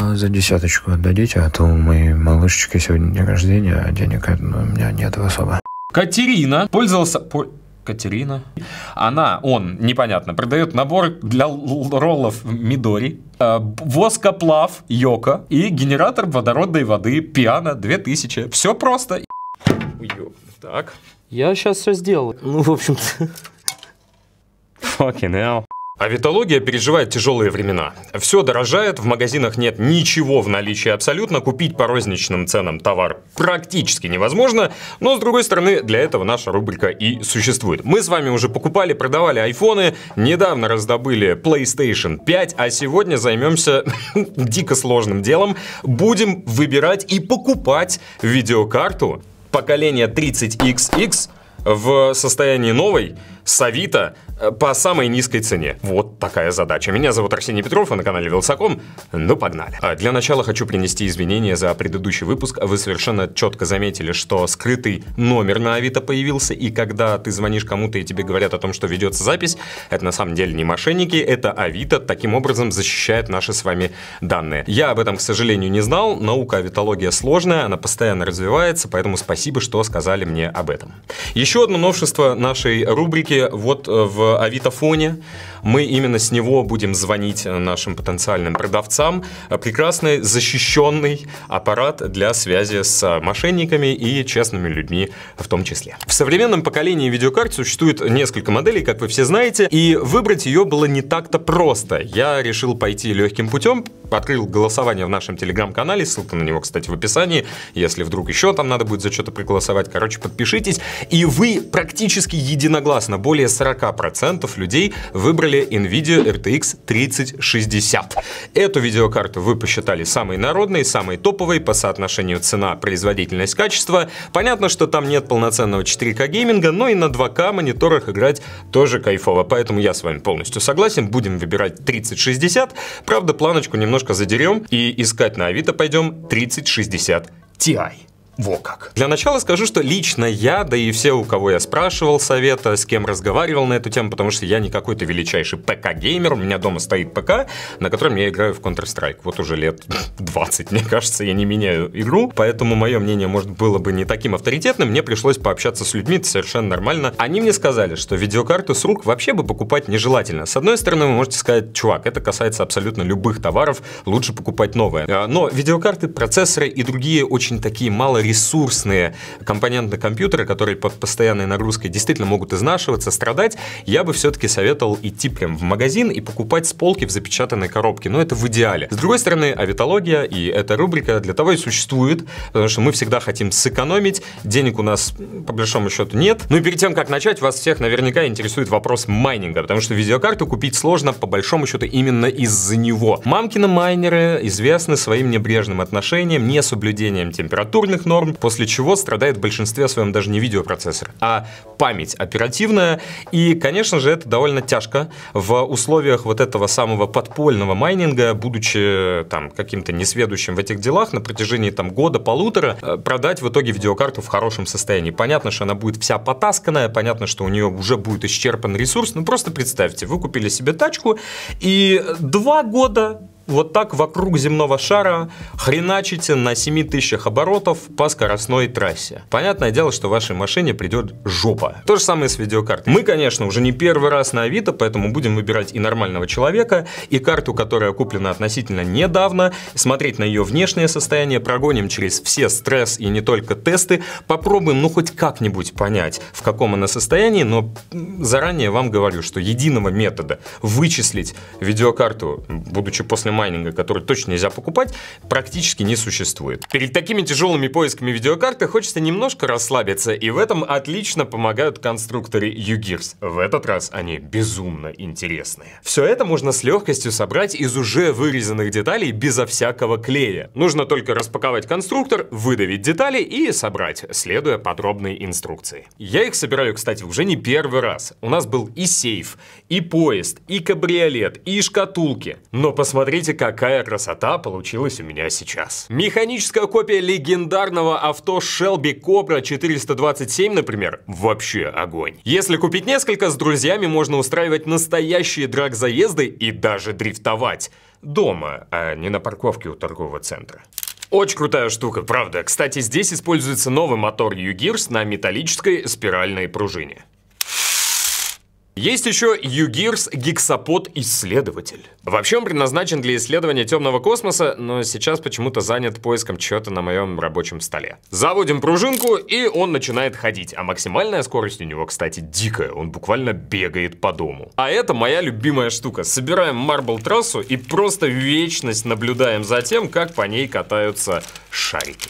За десяточку отдадите, а то у моей малышечки сегодня день рождения, а денег у меня нет особо. Катерина пользовался... Катерина. Он, непонятно, продает набор для роллов Мидори, воскоплав Йоко и генератор водородной воды Пиано 2000. Все просто. Так. Я сейчас все сделал. Ну, в общем-то... Fucking hell. Авитология переживает тяжелые времена. Все дорожает, в магазинах нет ничего в наличии абсолютно, купить по розничным ценам товар практически невозможно, но с другой стороны, для этого наша рубрика и существует. Мы с вами уже покупали, продавали айфоны, недавно раздобыли PlayStation 5, а сегодня займемся дико сложным делом. Будем выбирать и покупать видеокарту поколения 30XX в состоянии новой с Авито по самой низкой цене. Вот такая задача. Меня зовут Арсений Петров, вы на канале Вилсаком. Ну, погнали. Для начала хочу принести извинения за предыдущий выпуск. Вы совершенно четко заметили, что скрытый номер на Авито появился, и когда ты звонишь кому-то и тебе говорят о том, что ведется запись, это на самом деле не мошенники, это Авито таким образом защищает наши с вами данные. Я об этом, к сожалению, не знал. Наука авитология сложная, она постоянно развивается, поэтому спасибо, что сказали мне об этом. Еще одно новшество нашей рубрики вот в Авитофоне. Мы именно с него будем звонить нашим потенциальным продавцам. Прекрасный защищенный аппарат для связи с мошенниками и честными людьми в том числе. В современном поколении видеокарт существует несколько моделей, как вы все знаете, и выбрать ее было не так-то просто. Я решил пойти легким путем, открыл голосование в нашем телеграм-канале, ссылка на него, кстати, в описании, если вдруг еще там надо будет за что-то проголосовать. Короче, подпишитесь, и вы практически единогласно, более 40% людей выбрали NVIDIA RTX 3060. Эту видеокарту вы посчитали самой народной, самой топовой по соотношению цена, производительность, качество. Понятно, что там нет полноценного 4К гейминга, но и на 2К мониторах играть тоже кайфово. Поэтому я с вами полностью согласен, будем выбирать 3060. Правда, планочку немножко задерем и искать на Авито пойдем 3060 Ti. Во как. Для начала скажу, что лично я, да и все, у кого я спрашивал совета, с кем разговаривал на эту тему, потому что я не какой-то величайший ПК-геймер, у меня дома стоит ПК, на котором я играю в Counter-Strike. Вот уже лет 20, мне кажется, я не меняю игру, поэтому мое мнение, может, было бы не таким авторитетным, мне пришлось пообщаться с людьми, это совершенно нормально. Они мне сказали, что видеокарту с рук вообще бы покупать нежелательно. С одной стороны, вы можете сказать, чувак, это касается абсолютно любых товаров, лучше покупать новое. Но видеокарты, процессоры и другие очень такие малоресурсные компоненты компьютера, которые под постоянной нагрузкой действительно могут изнашиваться, страдать, я бы все-таки советовал идти прям в магазин и покупать с полки в запечатанной коробке. Но это в идеале. С другой стороны, авитология и эта рубрика для того и существует, потому что мы всегда хотим сэкономить, денег у нас по большому счету нет. Ну и перед тем, как начать, вас всех наверняка интересует вопрос майнинга, потому что видеокарту купить сложно по большому счету именно из-за него. Мамкины майнеры известны своим небрежным отношением, несоблюдением температурных норм, после чего страдает в большинстве своем даже не видеопроцессор, а память оперативная. И, конечно же, это довольно тяжко в условиях вот этого самого подпольного майнинга, будучи там каким-то несведущим в этих делах, на протяжении там года-полутора продать в итоге видеокарту в хорошем состоянии. Понятно, что она будет вся потасканная, понятно, что у нее уже будет исчерпан ресурс, но просто представьте, вы купили себе тачку и 2 года вот так вокруг земного шара хреначите на 7000 оборотов по скоростной трассе. Понятное дело, что вашей машине придет жопа. То же самое с видеокартой. Мы, конечно, уже не первый раз на Авито, поэтому будем выбирать и нормального человека, и карту, которая куплена относительно недавно, смотреть на ее внешнее состояние, прогоним через все стресс и не только тесты, попробуем, ну, хоть как-нибудь понять, в каком она состоянии, но заранее вам говорю, что единого метода вычислить видеокарту, будучи после майнинга, который точно нельзя покупать, практически не существует. Перед такими тяжелыми поисками видеокарты хочется немножко расслабиться, и в этом отлично помогают конструкторы UGears. В этот раз они безумно интересные. Все это можно с легкостью собрать из уже вырезанных деталей безо всякого клея. Нужно только распаковать конструктор, выдавить детали и собрать, следуя подробной инструкции. Я их собираю, кстати, уже не первый раз. У нас был и сейф, и поезд, и кабриолет, и шкатулки. Но посмотрите посмотрите, какая красота получилась у меня сейчас. Механическая копия легендарного авто Shelby Cobra 427, например, вообще огонь. Если купить несколько, с друзьями можно устраивать настоящие драг-заезды и даже дрифтовать. Дома, а не на парковке у торгового центра. Очень крутая штука, правда. Кстати, здесь используется новый мотор U-Gears на металлической спиральной пружине. Есть еще U-Gears Гексапод Исследователь. Вообще он предназначен для исследования темного космоса, но сейчас почему-то занят поиском чего-то на моем рабочем столе. Заводим пружинку, и он начинает ходить. А максимальная скорость у него, кстати, дикая. Он буквально бегает по дому. А это моя любимая штука. Собираем марбл-трассу и просто вечность наблюдаем за тем, как по ней катаются шарики.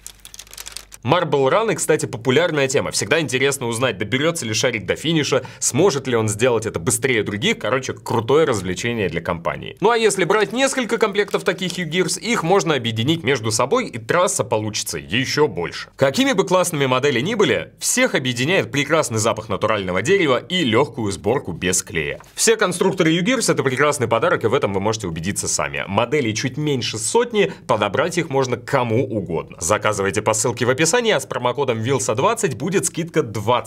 Marble Run, кстати, популярная тема. Всегда интересно узнать, доберется ли шарик до финиша, сможет ли он сделать это быстрее других. Короче, крутое развлечение для компании. Ну а если брать несколько комплектов таких U-Gears, их можно объединить между собой, и трасса получится еще больше. Какими бы классными модели ни были, всех объединяет прекрасный запах натурального дерева и легкую сборку без клея. Все конструкторы U-Gears — это прекрасный подарок, и в этом вы можете убедиться сами. Моделей чуть меньше сотни, подобрать их можно кому угодно. Заказывайте по ссылке в описании. А с промокодом WILSA20 будет скидка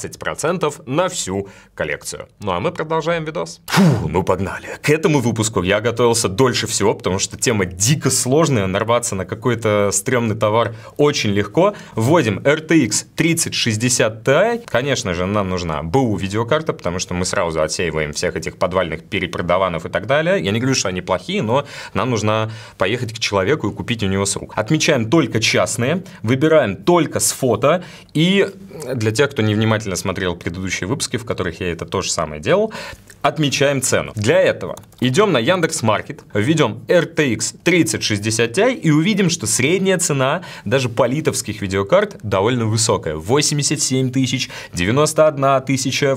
20% на всю коллекцию. Ну а мы продолжаем видос. Фу, ну погнали. К этому выпуску я готовился дольше всего, потому что тема дико сложная. Нарваться на какой-то стрёмный товар очень легко. Вводим RTX 3060 Ti. Конечно же, нам нужна БУ видеокарта, потому что мы сразу отсеиваем всех этих подвальных перепродаванов и так далее. Я не говорю, что они плохие, но нам нужно поехать к человеку и купить у него с рук. Отмечаем только частные, выбираем только с фото, и для тех, кто невнимательно смотрел предыдущие выпуски, в которых я это то же самое делал, отмечаем цену. Для этого идем на Яндекс.Маркет, введем RTX 3060 Ti и увидим, что средняя цена даже политовских видеокарт довольно высокая. 87 тысяч, 91 тысяча,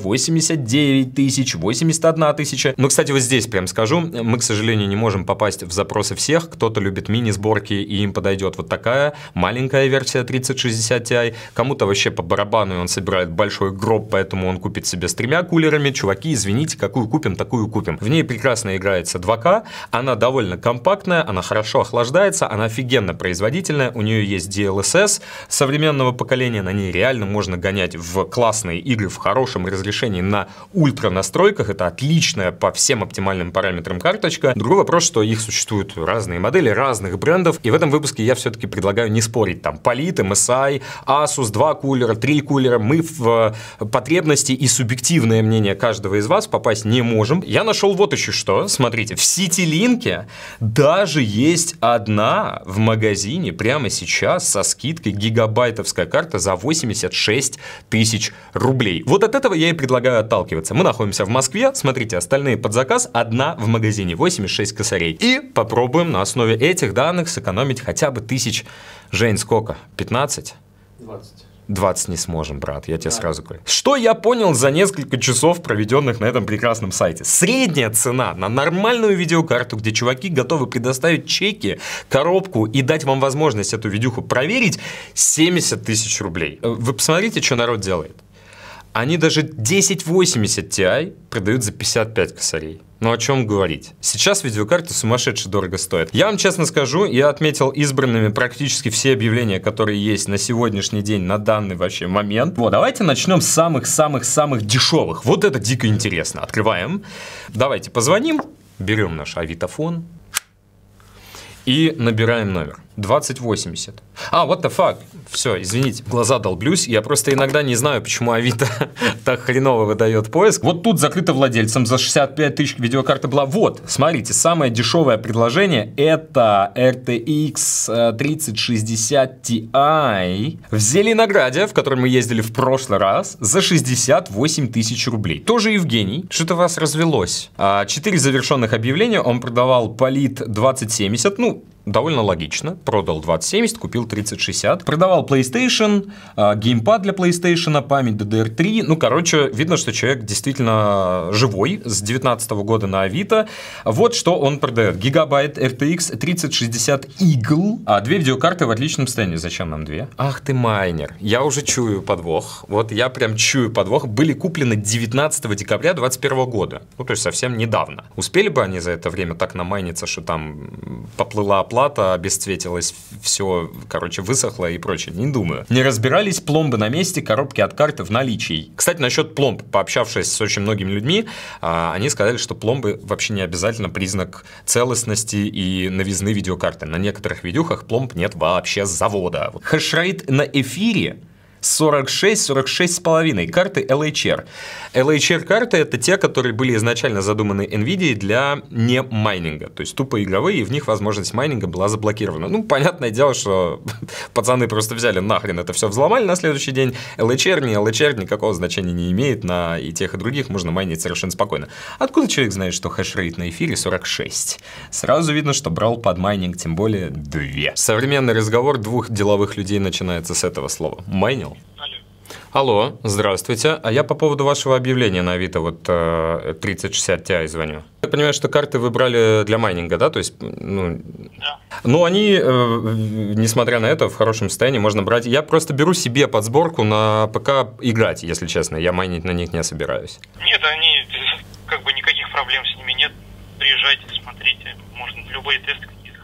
89 тысяч, 81 тысяча. Но, кстати, вот здесь прям скажу, мы, к сожалению, не можем попасть в запросы всех. Кто-то любит мини-сборки, и им подойдет вот такая маленькая версия 3060 Ti. Кому-то вообще по барабану, и он собирает большой гроб, поэтому он купит себе с 3 кулерами. Чуваки, извините, какую купим, такую купим. В ней прекрасно играется 2К, она довольно компактная, она хорошо охлаждается, она офигенно производительная, у нее есть DLSS современного поколения, на ней реально можно гонять в классные игры в хорошем разрешении на ультра настройках, это отличная по всем оптимальным параметрам карточка. Другой вопрос, что их существуют разные модели, разных брендов, и в этом выпуске я все-таки предлагаю не спорить, там, Polit, MSI, Asus, 2 кулера, 3 кулера, мы в потребности и субъективное мнение каждого из вас попасть не можем. Я нашел вот еще что. Смотрите, в Ситилинке даже есть одна в магазине прямо сейчас со скидкой гигабайтовская карта за 86 тысяч рублей. Вот от этого я и предлагаю отталкиваться. Мы находимся в Москве. Смотрите, остальные под заказ, одна в магазине, 86 косарей. И попробуем на основе этих данных сэкономить хотя бы тысяч. Жень, сколько? 15? 20. 20 не сможем, брат, я тебе сразу говорю. Что я понял за несколько часов, проведенных на этом прекрасном сайте? Средняя цена на нормальную видеокарту, где чуваки готовы предоставить чеки, коробку и дать вам возможность эту видюху проверить, 70 тысяч рублей. Вы посмотрите, что народ делает. Они даже 1080 Ti продают за 55 косарей. Ну о чем говорить? Сейчас видеокарты сумасшедше дорого стоят. Я вам честно скажу, я отметил избранными практически все объявления, которые есть на сегодняшний день, на данный вообще момент. Вот, давайте начнем с самых-самых-самых дешевых. Вот это дико интересно. Открываем. Давайте позвоним, берем наш авитофон и набираем номер. 2080. What the fuck? Все, извините, глаза долблюсь. Я просто иногда не знаю, почему Авито так хреново выдает поиск. Вот тут закрыто владельцем за 65 тысяч видеокарта была. Вот, смотрите, самое дешевое предложение — это RTX 3060 Ti в Зеленограде, в который мы ездили в прошлый раз, за 68 тысяч рублей. Тоже Евгений. Что-то вас развелось. 4 завершенных объявления. Он продавал Polit 2070. Ну, довольно логично. Продал 2070, купил 3060. Продавал PlayStation, геймпад для PlayStation, память DDR3. Ну, короче, видно, что человек действительно живой, с 2019 года на Авито. Вот что он продает. Гигабайт RTX 3060 Eagle, а 2 видеокарты в отличном состоянии. Зачем нам 2? Ах ты майнер. Я уже чую подвох. Вот я прям чую подвох. Были куплены 19 декабря 2021 года. Ну, то есть совсем недавно. Успели бы они за это время так намайниться, что там поплыла оплата, обесцветилось все, короче, высохло и прочее? Не думаю. Не разбирались, пломбы на месте, коробки от карты в наличии. Кстати, насчет пломб, пообщавшись с очень многими людьми, они сказали, что пломбы вообще не обязательно признак целостности и новизны видеокарты. На некоторых видюхах пломб нет вообще с завода. Хешрейт на эфире 46-46,5. Карты LHR. LHR-карты — это те, которые были изначально задуманы NVIDIA для не майнинга. То есть тупо игровые, и в них возможность майнинга была заблокирована. Ну, понятное дело, что пацаны просто взяли нахрен это все взломали на следующий день. LHR, не LHR, никакого значения не имеет. На и тех, и других можно майнить совершенно спокойно. Откуда человек знает, что хешрейт на эфире 46? Сразу видно, что брал под майнинг, тем более 2. Современный разговор двух деловых людей начинается с этого слова. Майнил. Алло, здравствуйте. А я по поводу вашего объявления на Авито, вот 3060 Ti звоню. Я понимаю, что карты вы брали для майнинга, да? То есть, ну, да. Ну, они, несмотря на это, в хорошем состоянии можно брать. Я просто беру себе под сборку на ПК играть, если честно. Я майнить на них не собираюсь. Нет, они, как бы никаких проблем с ними нет. Приезжайте, смотрите, можно любые тесты.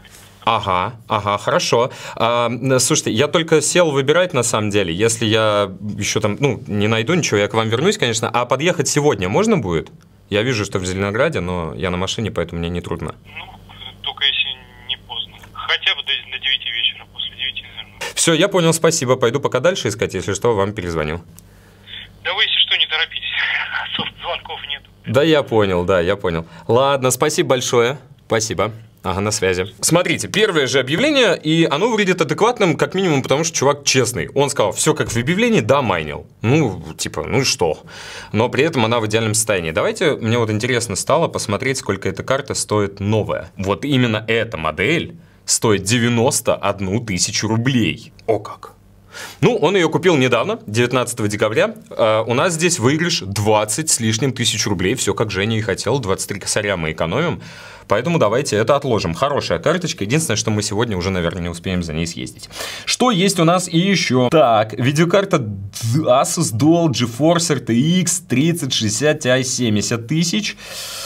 Ага, хорошо. Слушайте, я только сел выбирать на самом деле. Если я еще там, ну, не найду ничего, я к вам вернусь, конечно. А подъехать сегодня можно будет? Я вижу, что в Зеленограде, но я на машине, поэтому мне не трудно. Ну, только если не поздно. Хотя бы до 9 вечера, после 9, наверное. Все, я понял, спасибо. Пойду пока дальше искать, если что, вам перезвоню. Да вы, если что, не торопитесь. Особо звонков нет. Да, я понял. Ладно, спасибо большое. Спасибо. Ага, на связи. Смотрите, первое же объявление, и оно выглядит адекватным, как минимум, потому что чувак честный. Он сказал, все как в объявлении, да, майнил. Ну, типа, ну и что? Но при этом она в идеальном состоянии. Давайте, мне вот интересно стало посмотреть, сколько эта карта стоит новая. Вот именно эта модель стоит 91 тысячу рублей. О как! Ну, он ее купил недавно, 19 декабря. У нас здесь выигрыш 20 с лишним тысяч рублей. Все, как Женя и хотел. 23 косаря мы экономим. Поэтому давайте это отложим. Хорошая карточка. Единственное, что мы сегодня уже, наверное, не успеем за ней съездить. Что есть у нас и еще? Так, видеокарта Asus Dual GeForce RTX 3060 Ti 70 тысяч.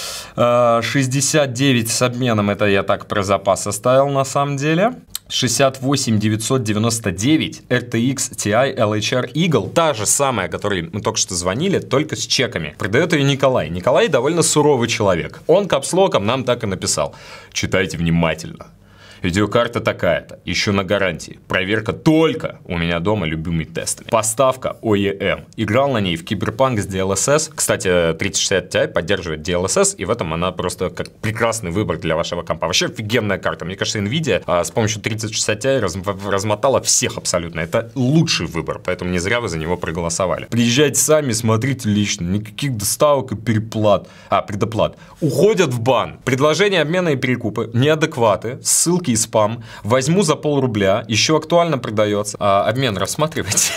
69 с обменом, это я так про запас оставил на самом деле. 68 999 RTX Ti LHR Eagle, та же самая, о которой мы только что звонили, только с чеками. Продает ее Николай. Николай довольно суровый человек. Он капслоком нам так и написал. Читайте внимательно. Видеокарта такая-то, еще на гарантии. Проверка только у меня дома любыми тестами. Поставка OEM. Играл на ней в Cyberpunk с DLSS. Кстати, 3060 Ti поддерживает DLSS, и в этом она просто как прекрасный выбор для вашего компа. Вообще офигенная карта. Мне кажется, NVIDIA с помощью 3060 Ti размотала всех абсолютно. Это лучший выбор, поэтому не зря вы за него проголосовали. Приезжайте сами, смотрите лично. Никаких доставок и предоплат. Уходят в бан. Предложения обмена и перекупы. Неадекваты. Ссылки и спам. Возьму за пол-рубля. Еще актуально продается. Обмен рассматривайте.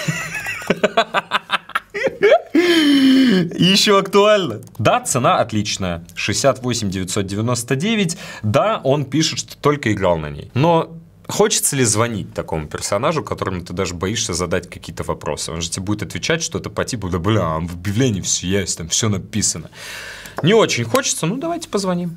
Еще актуально. Да, цена отличная. 68 999. Да, он пишет, что только играл на ней. Но хочется ли звонить такому персонажу, которому ты даже боишься задать какие-то вопросы? Он же тебе будет отвечать что-то по типу, да бля, в объявлении все есть, там все написано. Не очень хочется, ну давайте позвоним.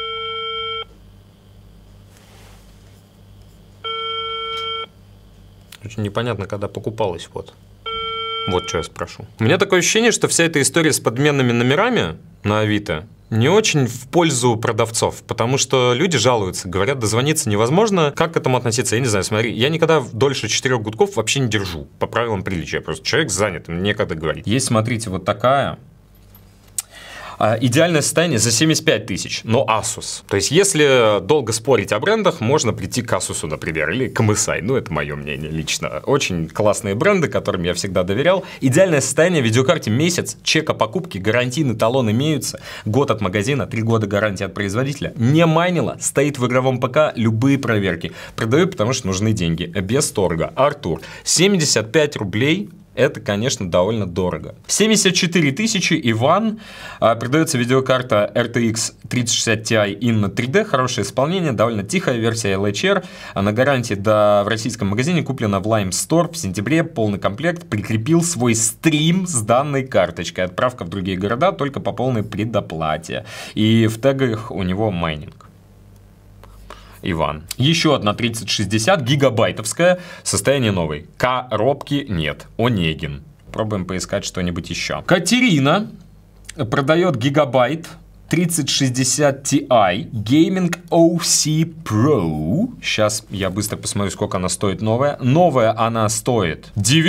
Очень непонятно, когда покупалась, вот. Вот что я спрошу. У меня такое ощущение, что вся эта история с подменными номерами на Авито не очень в пользу продавцов, потому что люди жалуются, говорят, дозвониться невозможно. Как к этому относиться? Я не знаю, смотри, я никогда дольше 4 гудков вообще не держу, по правилам приличия. Просто человек занят, некогда говорить. Есть, смотрите, вот такая. Идеальное состояние за 75 тысяч, но Asus. То есть, если долго спорить о брендах, можно прийти к Asus, например, или к MSI. Ну, это мое мнение лично. Очень классные бренды, которым я всегда доверял. Идеальное состояние видеокарте месяц, чек о покупке, гарантийный талон имеются, год от магазина, 3 года гарантии от производителя. Не майнила, стоит в игровом ПК, любые проверки. Продаю, потому что нужны деньги. Без торга. Артур, 75 рублей. Это, конечно, довольно дорого. 74 тысячи, Иван. Продается видеокарта RTX 3060 Ti Inno 3D. Хорошее исполнение, довольно тихая версия LHR. На гарантии в российском магазине куплена в Lime Store в сентябре. Полный комплект. Прикрепил свой стрим с данной карточкой. Отправка в другие города только по полной предоплате. И в тегах у него майнинг. Иван. Еще одна 3060 гигабайтовская. Состояние новой. Коробки нет. Онегин. Пробуем поискать что-нибудь еще. Катерина продает гигабайт 3060 Ti Gaming OC Pro. Сейчас я быстро посмотрю, сколько она стоит новая. Новая она стоит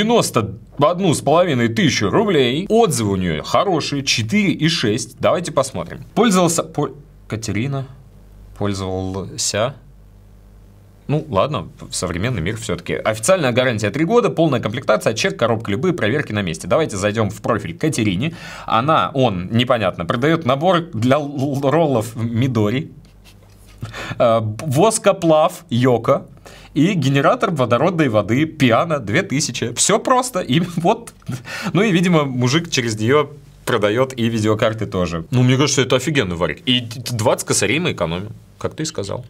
91,5 тысячи рублей. Отзывы у нее хорошие, 4,6. Давайте посмотрим. Катерина пользовался. Ну, ладно, современный мир все-таки. Официальная гарантия 3 года, полная комплектация, чек, коробка, любые проверки на месте. Давайте зайдем в профиль Катерине. Он, непонятно, продает набор для роллов Мидори, воскоплав Йоко и генератор водородной воды Пиано 2000. Все просто. И вот. Ну и, видимо, мужик через нее продает и видеокарты тоже. Ну, мне кажется, это офигенный варик. И 20 косарей мы экономим, как ты сказал.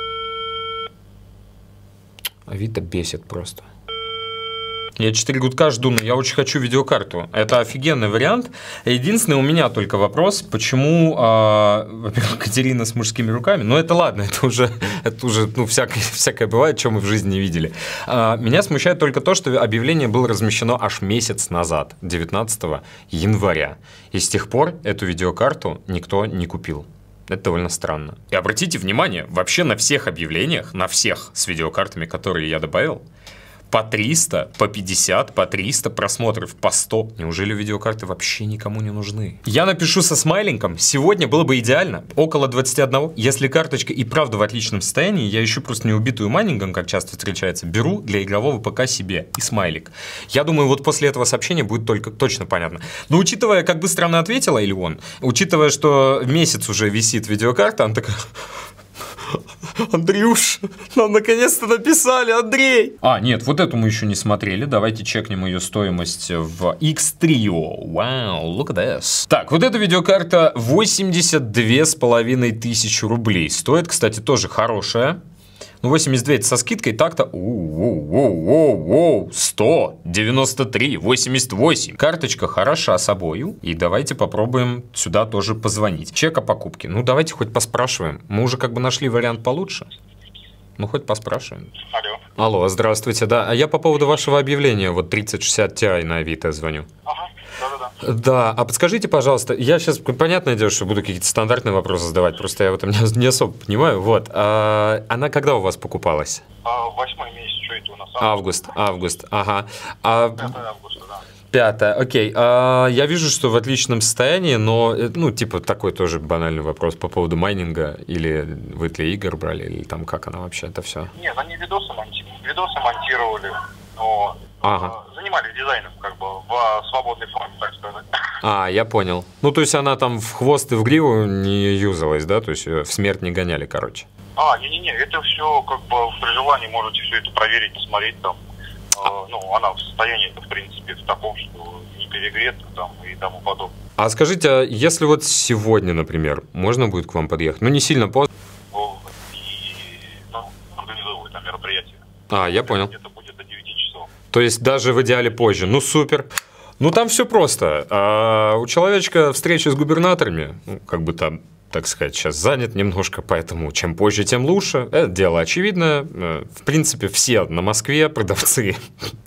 Авито бесит просто. Я 4 гудка жду, но я очень хочу видеокарту. Это офигенный вариант. Единственный у меня только вопрос, почему, во-первых, Катерина с мужскими руками. Но это ладно, это уже ну, всякое бывает, что мы в жизни не видели. Меня смущает только то, что объявление было размещено аж месяц назад, 19 января. И с тех пор эту видеокарту никто не купил. Это довольно странно. И обратите внимание, вообще на всех объявлениях, на всех с видеокартами, которые я добавил, по 300, по 50, по 300 просмотров, по 100. Неужели видеокарты вообще никому не нужны? Я напишу со смайлинком. Сегодня было бы идеально. Около 21. Если карточка и правда в отличном состоянии, я ищу просто не убитую майнингом, как часто встречается, беру для игрового ПК себе и смайлик. Я думаю, вот после этого сообщения будет точно понятно. Но учитывая, как быстро она ответила, или он, учитывая, что месяц уже висит видеокарта, она такая... Андрюш, нам наконец-то написали, Андрей! нет, вот эту мы еще не смотрели. Давайте чекнем ее стоимость в X-Trio. Вау, look at this. Так, вот эта видеокарта 82,5 тысячи рублей. Стоит, кстати, тоже хорошая. Ну, 82 это со скидкой, так-то 193, 88. Карточка хороша собою. И давайте попробуем сюда тоже позвонить. Чек о покупке. Ну, давайте хоть поспрашиваем. Мы уже как бы нашли вариант получше. Ну, хоть поспрашиваем. Алло. Алло, здравствуйте, да. А я по поводу вашего объявления, вот 3060 Ti на Авито звоню. Ага, да-да-да. Да, а подскажите, пожалуйста, я сейчас, понятное дело, что буду какие-то стандартные вопросы задавать, просто я в этом не особо понимаю. Вот, она когда у вас покупалась? 8-й месяц, что это у нас? Август, ага. 5 августа, да. 5, окей. Я вижу, что в отличном состоянии, но, ну, типа, такой тоже банальный вопрос по поводу майнинга, или вы для игр брали, или там как она вообще, это все? Нет, они видосы монтировали, но занимались дизайном, как бы, в свободной форме, так сказать. Я понял. Ну, то есть она там в хвост и в гриву не юзалась, да? То есть в смерть не гоняли, короче. Не-не-не, это все, как бы, при желании можете все это проверить, посмотреть там. Ну, она в состоянии, в принципе, в таком, что не перегрета там и тому подобное. А скажите, а если вот сегодня, например, можно будет к вам подъехать? Ну, не сильно поздно. Организовывают там мероприятие. Я понял. Это будет до 9 часов. То есть даже в идеале позже. Ну, супер. Ну, там все просто. У человечка встреча с губернаторами, ну, как бы там, так сказать, сейчас занят немножко, поэтому чем позже, тем лучше. Это дело очевидное. В принципе, все на Москве продавцы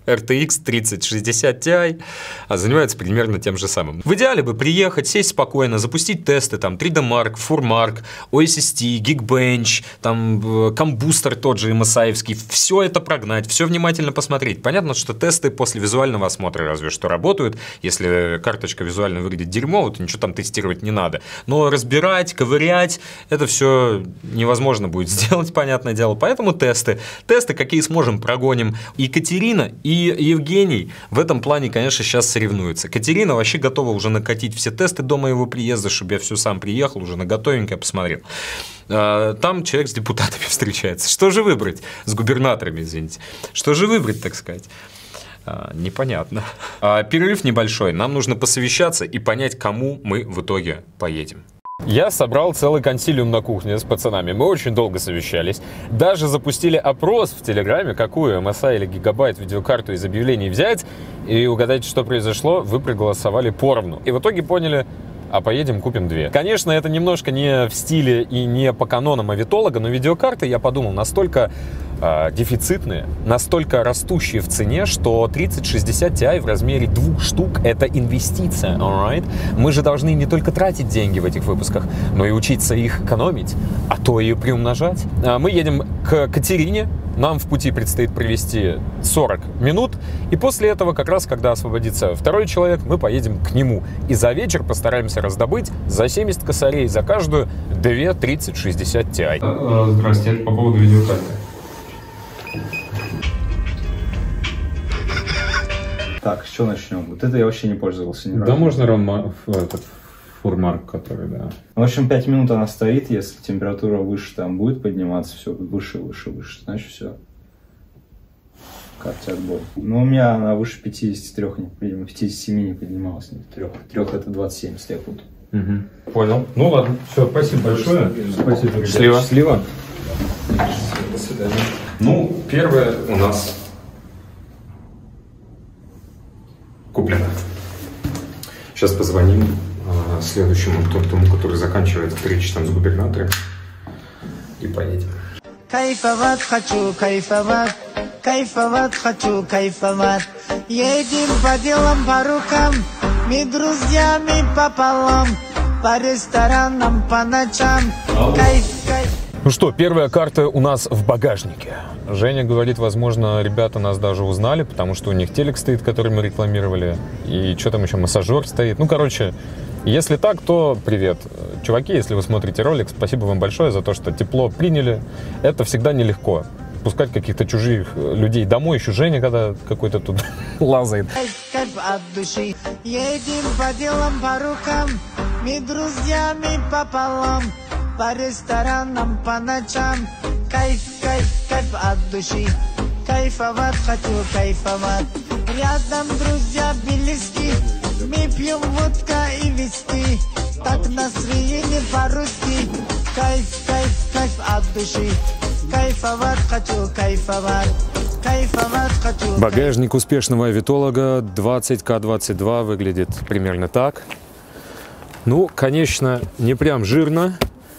RTX 3060 Ti занимается примерно тем же самым. В идеале бы приехать, сесть спокойно, запустить тесты, там 3D Mark, 4Mark, OSST, Geekbench, там Combooster тот же MSI-евский, все это прогнать, все внимательно посмотреть. Понятно, что тесты после визуального осмотра разве что работают. Если карточка визуально выглядит дерьмово, то ничего там тестировать не надо. Но разбирать, ковырять, это все невозможно будет сделать, понятное дело. Поэтому тесты, какие сможем, прогоним. Екатерина и Евгений в этом плане, конечно, сейчас соревнуются. Катерина вообще готова уже накатить все тесты до моего приезда, чтобы я все сам приехал, уже на готовенькое посмотрел. Там человек с депутатами встречается. Что же выбрать? С губернаторами, извините. Что же выбрать, так сказать? Непонятно. Перерыв небольшой. Нам нужно посовещаться и понять, кому мы в итоге поедем. Я собрал целый консилиум на кухне с пацанами. Мы очень долго совещались. Даже запустили опрос в Телеграме, какую MSI или Gigabyte видеокарту из объявлений взять. И угадайте, что произошло. Вы проголосовали поровну. И в итоге поняли, а поедем купим две. Конечно, это немножко не в стиле и не по канонам авитолога, но видеокарты, я подумал, настолько дефицитные, настолько растущие в цене, что 3060 Ti в размере 2 штук — это инвестиция, alright? Мы же должны не только тратить деньги в этих выпусках, но и учиться их экономить, а то и приумножать. Мы едем к Катерине, нам в пути предстоит провести 40 минут, и после этого, как раз когда освободится второй человек, мы поедем к нему. И за вечер постараемся раздобыть за 70 косарей за каждую 2 3060 Ti. Здравствуйте, это по поводу видеокарты. Так, с чего начнем? Вот это я вообще не пользовался ни разу. Да, можно этот 4Mark, который, да. В общем, 5 минут она стоит, если температура выше там будет подниматься, все, выше, значит все. Карте отбой. Но у меня она выше 53, видимо, 57 не поднималась, нет, 3 это 27, если я путаю. Угу. Понял. Ну ладно, все, спасибо большое. Спасибо. Счастливо. Счастливо. До свидания. Ну, первое у нас куплено. Сейчас позвоним следующему, тому, который заканчивает встречу там с губернатором, и поедем. Кайфовать хочу, кайфовать, кайфовать хочу, кайфовать. Едем по делам, по рукам, мы друзьями пополам, по ресторанам, по ночам. Кайф, кайф. Ну что, первая карта у нас в багажнике. Женя говорит, возможно, ребята нас даже узнали, потому что у них телек стоит, который мы рекламировали, и что там еще, массажер стоит. Ну, короче, если так, то привет. Чуваки, если вы смотрите ролик, спасибо вам большое за то, что тепло приняли. Это всегда нелегко. Пускать каких-то чужих людей домой, еще Женя, когда какой-то тут лазает. Кайф от души. Едем по делам, по рукам, мы друзьями пополам, по ресторанам, по ночам. Кайф, кайф, кайф от души. Кайфовать хочу, кайфовать. Рядом друзья близки, мы пьем водка и виски. Так настроение по-русски. Кайф, кайф, кайф от души. Кайфовать хочу, кайфовать. Кайфовать хочу. Багажник успешного авитолога 20К22 выглядит примерно так. Ну, конечно, не прям жирно,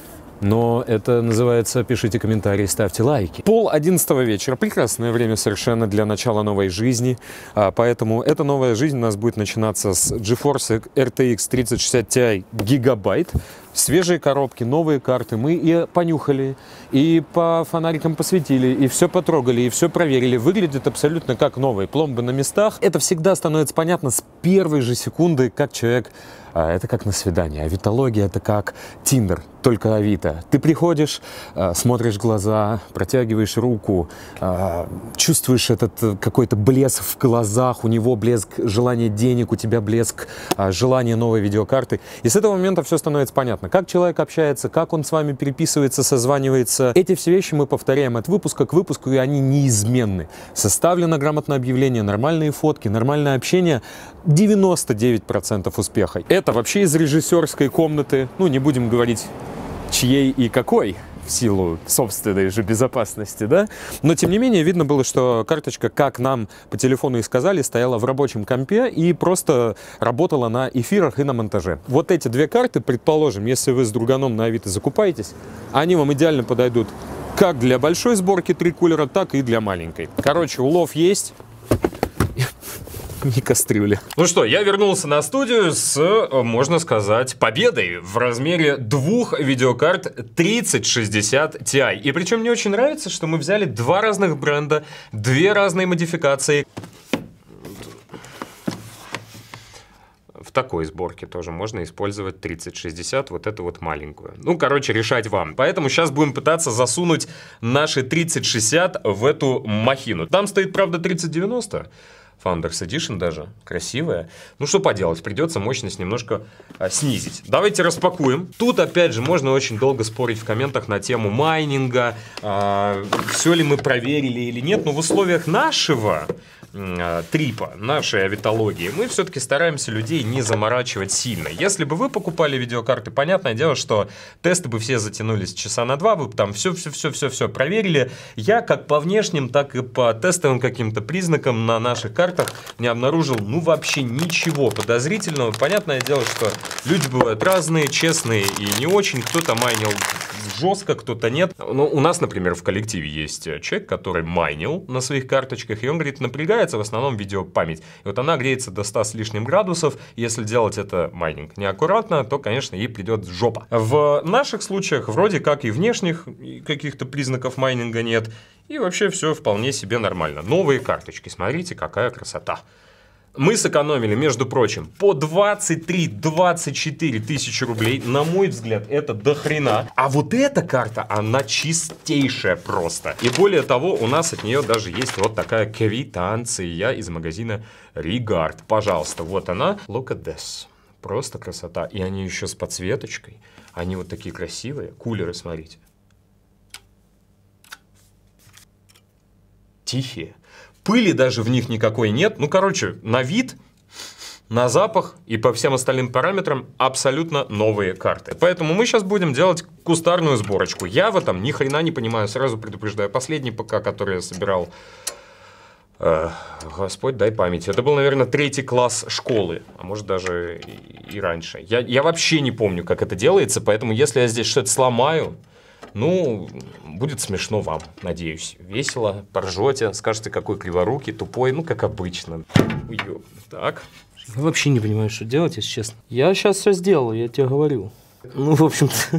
но это называется, пишите комментарии, ставьте лайки. 10:30 вечера. Прекрасное время совершенно для начала новой жизни. Поэтому эта новая жизнь у нас будет начинаться с GeForce RTX 3060 Ti Gigabyte. Свежие коробки, новые карты. Мы и понюхали, и по фонарикам посветили, и все потрогали, и все проверили. Выглядит абсолютно как новые. Пломбы на местах. Это всегда становится понятно с первой же секунды, как человек... Это как на свидание. Авитология — это как Тиндер, только Авито. Ты приходишь, смотришь в глаза, протягиваешь руку, чувствуешь этот какой-то блеск в глазах, у него блеск желания денег, у тебя блеск желания новой видеокарты. И с этого момента все становится понятно. Как человек общается, как он с вами переписывается, созванивается. Эти все вещи мы повторяем от выпуска к выпуску, и они неизменны. Составлено грамотное объявление, нормальные фотки, нормальное общение. 99% успеха. Это вообще из режиссерской комнаты. Ну, не будем говорить, чьей и какой, в силу собственной же безопасности, да? Но, тем не менее, видно было, что карточка, как нам по телефону и сказали, стояла в рабочем компе и просто работала на эфирах и на монтаже. Вот эти две карты, предположим, если вы с друганом на Авито закупаетесь, они вам идеально подойдут как для большой сборки 3 кулера, так и для маленькой. Короче, улов есть. Не кастрюля. Ну что, я вернулся на студию с, можно сказать, победой в размере 2 видеокарт 3060 Ti. И причем мне очень нравится, что мы взяли 2 разных бренда, 2 разные модификации. В такой сборке тоже можно использовать 3060, вот эту вот маленькую. Ну, короче, решать вам. Поэтому сейчас будем пытаться засунуть наши 3060 в эту махину. Там стоит, правда, 3090. Founders Edition даже, красивая. Ну, что поделать, придется мощность немножко снизить. Давайте распакуем. Тут, опять же, можно очень долго спорить в комментах на тему майнинга, все ли мы проверили или нет. Но в условиях нашего трипа, нашей авитологии, мы все-таки стараемся людей не заморачивать сильно. Если бы вы покупали видеокарты, понятное дело, что тесты бы все затянулись часа на 2, вы бы там все проверили. Я как по внешним, так и по тестовым каким-то признакам на наших картах не обнаружил, ну, вообще ничего подозрительного. Понятное дело, что люди бывают разные, честные и не очень. Кто-то майнил жестко, кто-то нет. Ну, у нас, например, в коллективе есть человек, который майнил на своих карточках, и он говорит, напрягается в основном видеопамять. И вот она греется до 100 с лишним градусов. Если делать это майнинг неаккуратно, то, конечно, ей придет жопа. В наших случаях вроде как и внешних каких-то признаков майнинга нет. И вообще все вполне себе нормально. Новые карточки, смотрите, какая красота. Мы сэкономили, между прочим, по 23-24 тысячи рублей. На мой взгляд, это до хрена. А вот эта карта, она чистейшая просто. И более того, у нас от нее даже есть вот такая квитанция из магазина Regard. Пожалуйста, вот она. Look at this. Просто красота. И они еще с подсветочкой. Они вот такие красивые. Кулеры, смотрите. Тихие. Пыли даже в них никакой нет. Ну, короче, на вид, на запах и по всем остальным параметрам абсолютно новые карты. Поэтому мы сейчас будем делать кустарную сборочку. Я в этом ни хрена не понимаю, сразу предупреждаю. Последний ПК, который я собирал, Господь дай память, это был, наверное, 3-й класс школы, а может даже и раньше. Я вообще не помню, как это делается, поэтому если я здесь что-то сломаю, ну, будет смешно вам, надеюсь. Весело, поржете, скажете, какой криворукий, тупой, ну, как обычно. Так. Я вообще не понимаю, что делать, если честно. Я сейчас все сделаю, я тебе говорю. Ну, в общем-то...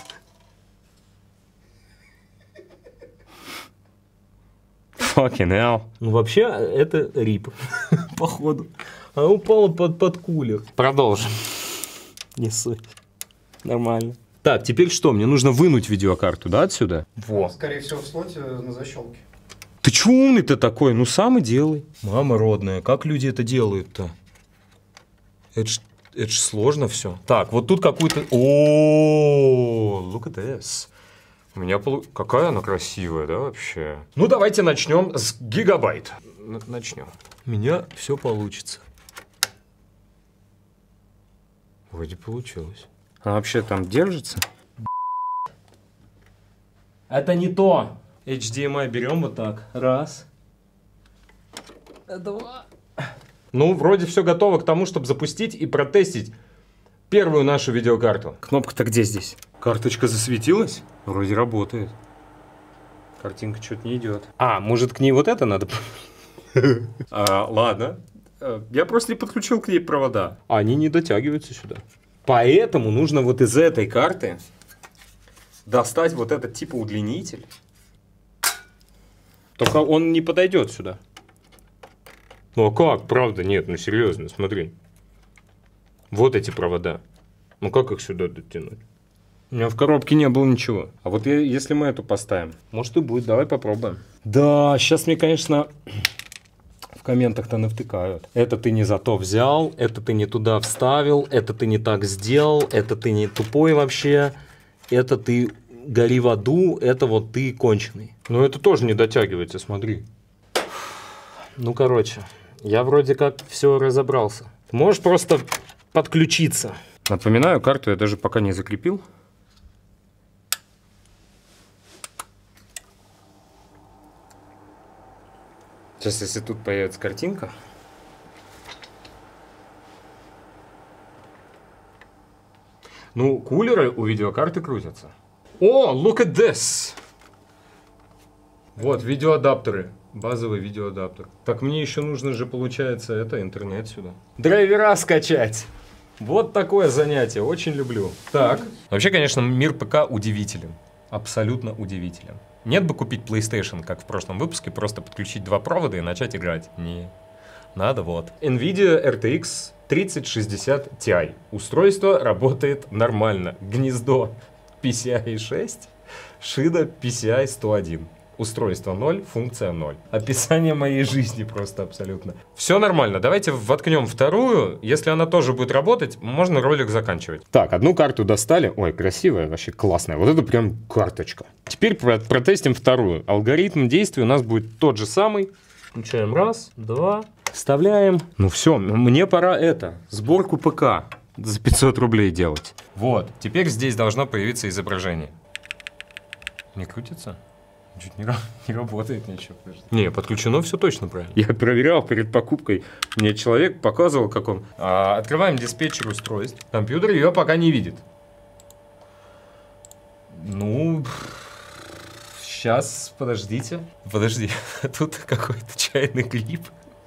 Fucking hell. Ну, вообще, это рип, походу. А упала под кулер. Продолжим. Не суть. Нормально. Так, теперь что? Мне нужно вынуть видеокарту, да, отсюда? Во. Скорее всего, в слоте на защелке. Ты чё умный-то такой? Ну, сам и делай. Мама родная, как люди это делают-то? Это ж сложно все. Так, вот тут какую-то... О, look at this. У меня какая она красивая, да, вообще? Ну, давайте начнем с гигабайт. Начнем. У меня все получится. Вроде получилось. А вообще там держится? Это не то. HDMI берем вот так. Раз. Два. Ну, вроде все готово к тому, чтобы запустить и протестить первую нашу видеокарту. Кнопка-то где здесь? Карточка засветилась? Вроде работает. Картинка что-то не идет. А, может, к ней вот это надо? Ладно. Я просто не подключил к ней провода. Они не дотягиваются сюда. Поэтому нужно вот из этой карты достать вот этот типа удлинитель. Только он не подойдет сюда. Ну а как? Правда? Нет, ну серьезно, смотри. Вот эти провода. Ну как их сюда дотянуть? У меня в коробке не было ничего. А вот если мы эту поставим? Может и будет, давай попробуем. Да, сейчас мне, конечно... В комментах-то навтыкают. Это ты не за то взял, это ты не туда вставил, это ты не так сделал, это ты не тупой вообще, это ты гори в аду, это вот ты конченый. Но это тоже не дотягивается, смотри. Ну, короче, я вроде как все разобрался. Можешь просто подключиться. Напоминаю, карту я даже пока не закрепил. Сейчас, если тут появится картинка. Ну, кулеры у видеокарты крутятся. О, look at this! Вот, видеоадаптеры. Базовый видеоадаптер. Так мне еще нужно же, получается, это интернет сюда. Драйвера скачать. Вот такое занятие, очень люблю. Так. Вообще, конечно, мир ПК удивителен. Абсолютно удивителен. Нет бы купить PlayStation, как в прошлом выпуске, просто подключить два провода и начать играть. Не. Надо вот. NVIDIA RTX 3060 Ti. Устройство работает нормально. Гнездо PCI 6, шина PCI 101. Устройство 0, функция 0. Описание моей жизни просто абсолютно. Все нормально. Давайте воткнем вторую. Если она тоже будет работать, можно ролик заканчивать. Так, одну карту достали. Ой, красивая, вообще классная. Вот это прям карточка. Теперь протестим вторую. Алгоритм действия у нас будет тот же самый. Включаем раз, два. Вставляем. Ну все, мне пора сборку ПК за 500 рублей делать. Вот, теперь здесь должно появиться изображение. Не крутится? Чуть не работает ничего. Не, подключено все точно правильно. Я проверял перед покупкой. Мне человек показывал, как он... Открываем диспетчер устройств. Компьютер ее пока не видит. Ну... Сейчас, подождите. Подожди, тут какой-то чайный клип.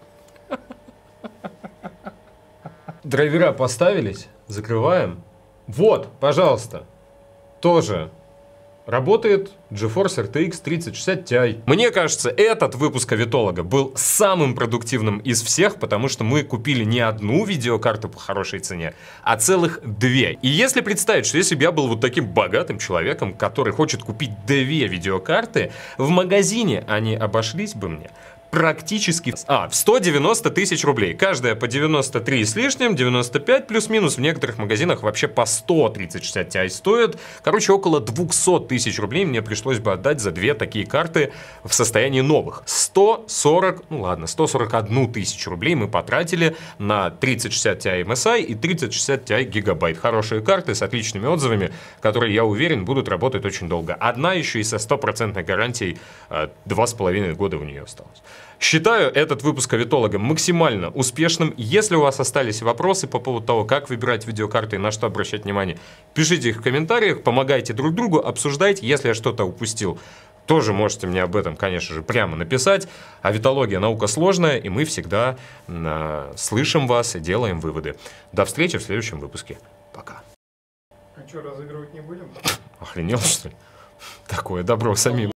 Драйвера поставились. Закрываем. Вот, пожалуйста. Тоже... Работает GeForce RTX 3060 Ti. Мне кажется, этот выпуск Авитолога был самым продуктивным из всех, потому что мы купили не одну видеокарту по хорошей цене, а целых две. И если представить, что если бы я был вот таким богатым человеком, который хочет купить две видеокарты, в магазине они обошлись бы мне практически в 190 тысяч рублей. Каждая по 93 с лишним, 95 плюс-минус. В некоторых магазинах вообще по 13060 Ti стоят. Короче, около 200 тысяч рублей мне пришлось бы отдать за две такие карты в состоянии новых. 141 тысячу рублей мы потратили на 3060 Ti MSI и 3060 Ti Gigabyte. Хорошие карты с отличными отзывами, которые, я уверен, будут работать очень долго. Одна еще и со 100% гарантией 2,5 года у нее осталось. Считаю этот выпуск Авитолога максимально успешным. Если у вас остались вопросы по поводу того, как выбирать видеокарты и на что обращать внимание, пишите их в комментариях, помогайте друг другу, обсуждайте. Если я что-то упустил, тоже можете мне об этом, конечно же, прямо написать. Авитология — наука сложная, и мы всегда слышим вас и делаем выводы. До встречи в следующем выпуске. Пока. А что, разыгрывать не будем? Охренел, что ли? Такое добро самим.